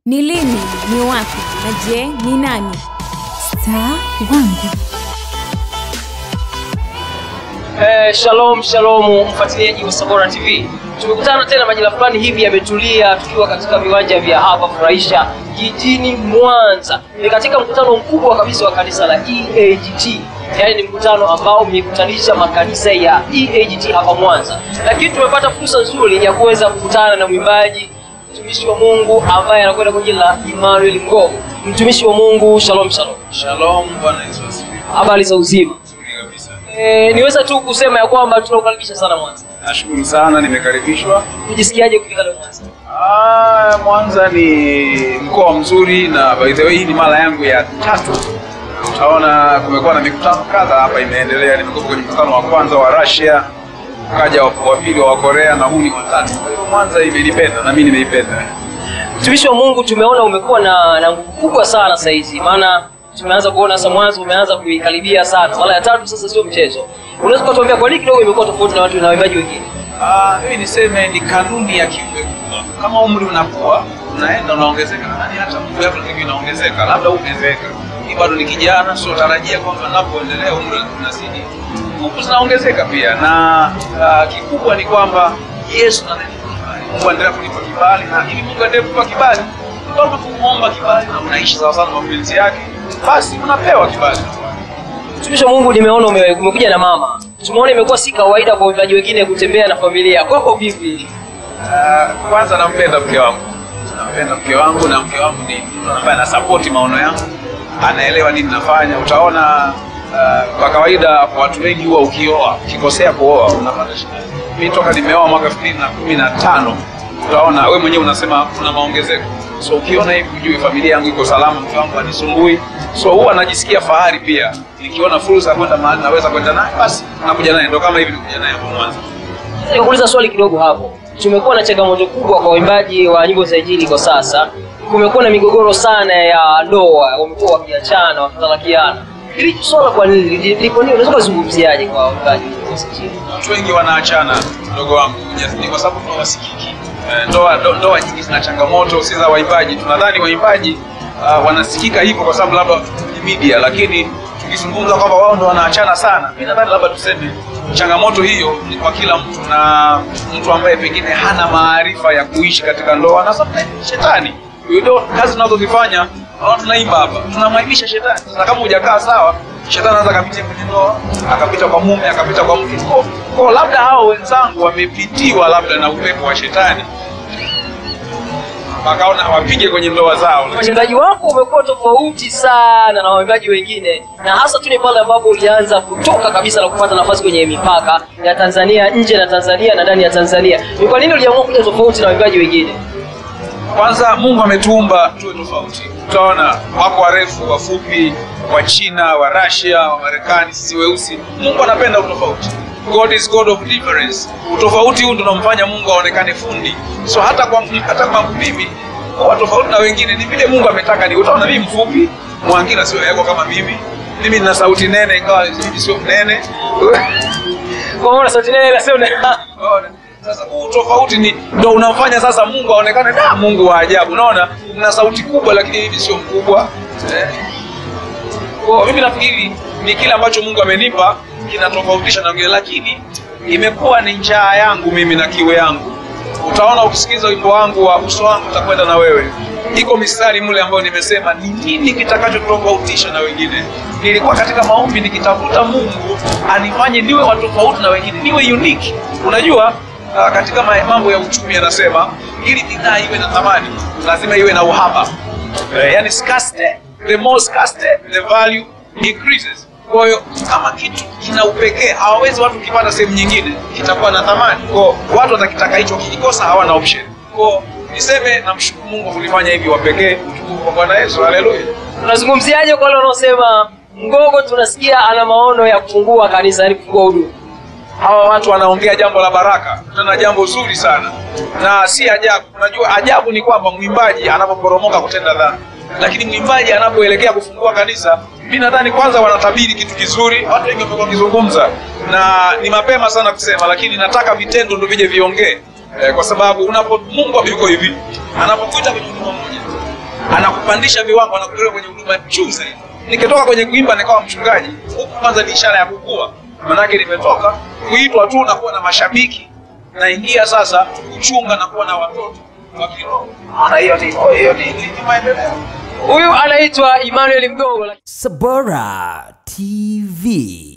Ni lini, ni wapi, na je, ni nani? Star wangu. Shalom mfuatiliaji wa Sabora TV. Tumekutana tena majira fulani hivi yametulia tukiwa katika viwanja vya hapa Furahisha jijini Mwanza. Ni katika mkutano mkubwa kabisa wa kanisa la EAGT. Yaani ni mkutano ambao umekutanisha makanisa ya EAGT hapa Mwanza. Lakini tumepata fursa nzuri ya kuweza kukutana na mwimbaji mtumishi wa Mungu ambaye anakwenda kwa jina la Emmanuel Mgogo. Mtumishi wa Mungu, shalom. Shalom, Bwana Yesu asifiwe. Habari za uzima? Nzuri kabisa. Niweza tu kusema ya kwamba tunakukaribisha sana Mwanza. Nashukuru sana nimekaribishwa. Unajisikiaje kufika leo Mwanza? Mwanza ni mkoa mzuri na by the way hii ni mara yangu ya 3. Utaona kumekuwa na mikutano kadhaa hapa imeendelea. Nimekuwa kwenye mkutano wa kwanza wa Russia, kaja wa pili wa Korea na huu ni wa 3. Kwa hiyo Mwanza imenipenda na mimi nimeipenda. Mtumishi wa Mungu, tumeona umekuwa na nguvu kubwa sana sasa hizi. Maana tumeanza kuona sasa Mwanza umeanza kuikaribia sana. Mara ya 3 sasa sio mchezo. Unaweza kutuambia kwa nini kidogo imekuwa tofauti na watu na waimbaji wengine? Mimi niseme ni kanuni ya kiumbe. Kama umri unakuwa, unaenda unaongezeka na nani hata Mungu yako ndio inaongezeka. Labda uongezeka. Ni bado ni kijana, sio tarajia kwamba unapoendelea umri unazidi. Nguvu zinaongezeka pia na kikubwa ni kwamba Yesu Mungu anaendelea kunipa kibali na ili Mungu aendelee kukupa kibali. Kama kumuomba kibali na unaishi sawa sana na mapenzi yake, basi unapewa kibali. Mtumishi wa Mungu, nimeona umekuja na mama. Tumeona imekuwa si kawaida kwa waimbaji wengine kutembea na familia. Kwako vipi? Kwanza nampenda mke wangu. Nampenda mke wangu na mke wangu ni mtu ambaye ana support maono yangu. Anaelewa nini nafanya. Utaona kwa kawaida kwa watu wengi huwa ukikosea kuoa unapata shida. Mimi toka nimeoa mwaka 2015 utaona wewe mwenyewe unasema kuna maongezeko. So ukiona hivi ujue familia yangu iko salama, mke wangu anisumbui. So huwa najisikia fahari pia. Nikiona fursa kwenda mahali naweza kwenda naye, basi nakuja naye. Ndio kama hivi nikuja naye hapo Mwanza. Nikuuliza swali kidogo hapo. Tumekuwa na changamoto kubwa kwa waimbaji wa nyimbo za injili kwa sasa. Kumekuwa na migogoro sana ya ndoa, wamekuwa wakiachana, wakitalakiana. Hili swala kwa nini? Liko nini? Unaweza kuzungumziaje kwa waimbaji wa nyimbo za injili? Watu wengi wanaachana, ndogo wangu. Ni kwa sababu hawasikiki. Ndoa nyingi zina changamoto, si za waimbaji. Tunadhani waimbaji wanasikika hivyo kwa sababu labda ni media, lakini tukizungumza kwamba wao ndo wanaachana sana, mimi nadhani labda tuseme changamoto hiyo ni kwa kila mtu, na mtu ambaye pengine hana maarifa ya kuishi katika ndoa na sababu shetani. Ndio kazi tunazozifanya, tunaimba hapa, tunamwaibisha shetani. Sasa kama hujakaa sawa, shetani anaweza kupitia kwenye ndoa, akapita kwa mume, akapita kwa mke. Kwa labda hao wenzangu wamepitiwa labda na upepo wa shetani, wakaona wapige kwenye ndoa zao. Waimbaji wako umekuwa tofauti sana na waimbaji wengine, na hasa tu ni pale ambapo ulianza kutoka kabisa na kupata nafasi kwenye mipaka ya Tanzania, nje na Tanzania na ndani ya Tanzania. Ni kwa nini uliamua kuja tofauti na waimbaji wengine? Kwanza Mungu ametuumba tuwe tofauti. Utaona wako warefu, wafupi, wa China, wa Russia, wa Marekani, sisi weusi. Mungu anapenda utofauti. God is God of difference. Utofauti huu ndio unamfanya Mungu aonekane fundi. So hata kwa mimi kwa tofauti na wengine ni vile Mungu ametaka. Ni utaona mimi mfupi, Mwangira sio yako kama mimi. Mimi nina sauti nene ingawa mimi sio mnene. Kwa maana sauti nene na sio nene. Sasa tofauti ndio unamfanya sasa Mungu aonekane Mungu wa ajabu. Unaona? Nina sauti kubwa lakini mimi sio mkubwa. Kwa mimi nafikiri ni kile ambacho Mungu amenipa kinatofautisha na wengine, lakini imekuwa ni njaa yangu mimi na kiwe yangu. Utaona ukisikiza wimbo wangu wa uso wangu utakwenda na wewe. Iko mistari mule ambayo nimesema ni nini kitakachotofautisha na wengine. Nilikuwa katika maombi nikitafuta Mungu anifanye niwe wa tofauti na wengine, niwe unique. Unajua katika mambo ya uchumi anasema ili bidhaa iwe na thamani lazima iwe na uhaba. Yani scarcity, the more scarcity the value increases. Kwa hiyo kama kitu kina upekee hawawezi watu kipata sehemu nyingine kitakuwa na thamani. Kwa watu watakitaka hicho, kikikosa hawana option. Kwa niseme namshukuru Mungu kulifanya hivi wapekee. Utukufu kwa Bwana Yesu. Haleluya. Tunazungumziaje kwa wale wanaosema Mgogo tunasikia ana maono ya kufungua kanisa, yani kufungua huduma? Hawa watu wanaongea jambo la baraka, tena jambo zuri sana. Na si ajabu. Unajua ajabu ni kwamba mwimbaji anapoporomoka kutenda dhambi, lakini mwimbaji anapoelekea kufungua kanisa, mimi nadhani kwanza wanatabiri kitu kizuri. Watu wengi wamekuwa wakizungumza na ni mapema sana kusema, lakini nataka vitendo ndio vije viongee. Kwa sababu Mungu yuko hivi, anapokuita kwenye huduma moja, anakupandisha viwango, anakupeleka kwenye huduma juu zaidi. Nikitoka kwenye kuimba nikawa mchungaji, huko kwanza ni ishara ya kukua. Maanake nimetoka kuitwa tu na kuwa na mashabiki, naingia sasa kuchunga na kuwa na watoto wa kiroho. Maana hiyo ni maendeleo. Huyu anaitwa Emmanuel Mgogo. Sabora TV.